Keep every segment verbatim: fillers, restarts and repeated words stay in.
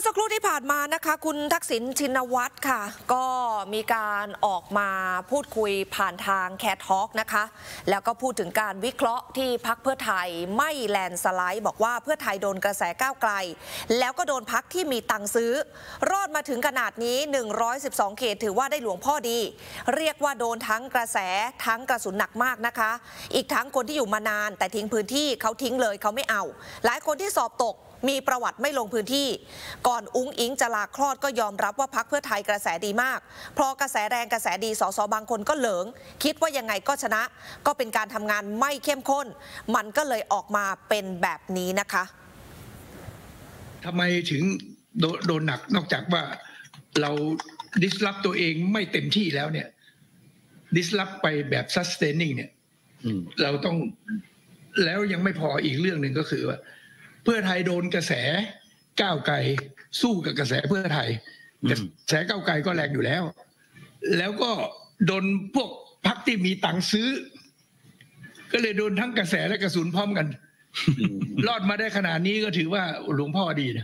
สักครู่ที่ผ่านมานะคะคุณทักษิณชินวัตรค่ะก็มีการออกมาพูดคุยผ่านทางแคททอล์กนะคะแล้วก็พูดถึงการวิเคราะห์ที่พรรคเพื่อไทยไม่แลนสไลด์บอกว่าเพื่อไทยโดนกระแสก้าวไกลแล้วก็โดนพรรคที่มีตังค์ซื้อรอดมาถึงขนาดนี้หนึ่งร้อยสิบสองเขตถือว่าได้หลวงพ่อดีเรียกว่าโดนทั้งกระแสทั้งกระสุนหนักมากนะคะอีกทั้งคนที่อยู่มานานแต่ทิ้งพื้นที่เขาทิ้งเลยเขาไม่เอาหลายคนที่สอบตกมีประวัติไม่ลงพื้นที่ก่อนอุ้งอิงจะลาคลอดก็ยอมรับว่าพรรคเพื่อไทยกระแสดีมากพอกระแสแรงกระแสดีสสบางคนก็เหลิงคิดว่ายังไงก็ชนะก็เป็นการทำงานไม่เข้มข้นมันก็เลยออกมาเป็นแบบนี้นะคะทำไมถึงโดนหนักนอกจากว่าเราดิสลอฟตัวเองไม่เต็มที่แล้วเนี่ยดิสลอฟไปแบบ sustaining เนี่ยเราต้องแล้วยังไม่พออีกเรื่องหนึ่งก็คือว่าเพื่อไทยโดนกระแสก้าวไกลสู้กับกระแสเพื่อไทยกระแสก้าวไกลก็แรงอยู่แล้วแล้วก็โดนพวกพรรคที่มีตังค์ซื้อก็เลยโดนทั้งกระแสและกระสุนพร้อมกันรอดมาได้ขนาดนี้ก็ถือว่าหลวงพ่อดีนะ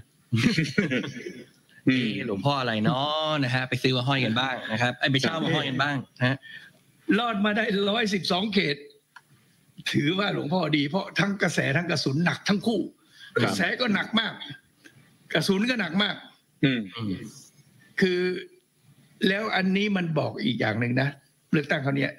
นี่หลวงพ่ออะไรเนาะนะฮะไปซื้อมาห้อยกันบ้างนะครับไอ้ไปเช่ามาห้อยกันบ้างฮะรอดมาได้ร้อยสิบสองเขตถือว่าหลวงพ่อดีเพราะทั้งกระแสทั้งกระสุนหนักทั้งคู่กระแสก็หนักมากกระสุนก็หนักมากคือแล้วอันนี้มันบอกอีกอย่างหนึ่งนะเลือกตั้งคราวนี้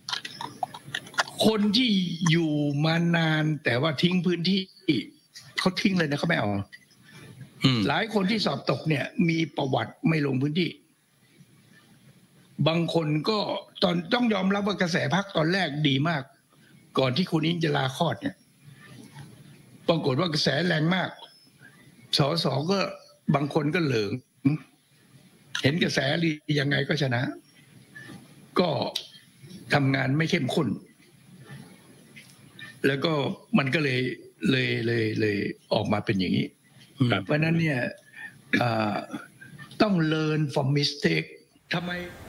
คนที่อยู่มานานแต่ว่าทิ้งพื้นที่เขาทิ้งเลยนะเขาไม่เอาหลายคนที่สอบตกเนี่ยมีประวัติไม่ลงพื้นที่บางคนก็ตอนต้องยอมรับว่ากระแสพรรคตอนแรกดีมากก่อนที่คุณอิงจะลาคลอดเนี่ยปรากฏว่ากระแสแรงมากสสก็บางคนก็เหลิงเห็นกระแสดียังไงก็ชนะก็ทำงานไม่เข้มข้นแล้วก็มันก็เลยเลยเลยเลยออกมาเป็นอย่างนี้เพราะนั้นเนี่ยต้อง learn from mistake ทำไม